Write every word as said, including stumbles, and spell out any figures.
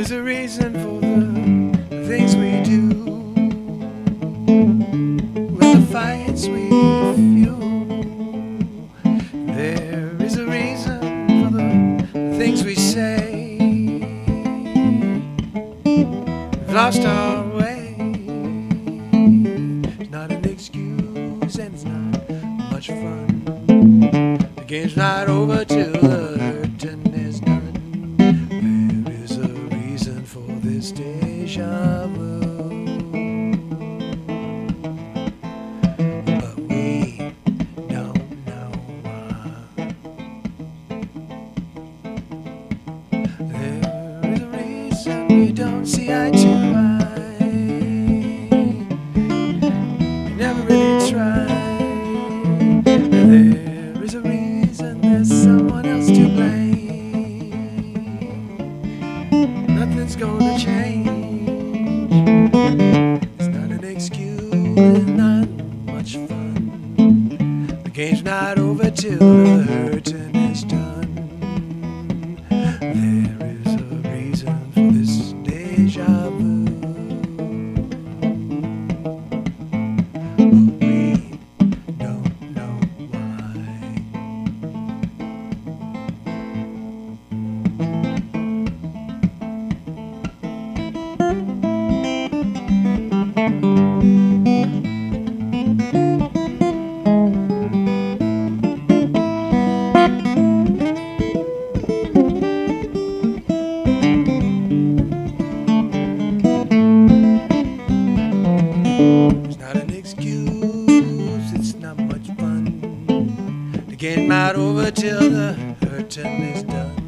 is a reason for the things we do, and the fights we fuel. There is a reason for the things we say. We've lost our way. It's not an excuse and it's not much fun. The game's not over till the hurting is done. There is a reason for this deja vu, but we don't know why. There is a reason we don't see eye to eye. We never really tried. There is a reason there's someone else to blame. Nothing's gonna change. It's not an excuse, it's not much fun. The game's not over till the hurting is done. There is a reason for this deja vu, but we don't know why. It's not an excuse, it's not much fun. The game not over till the hurting is done.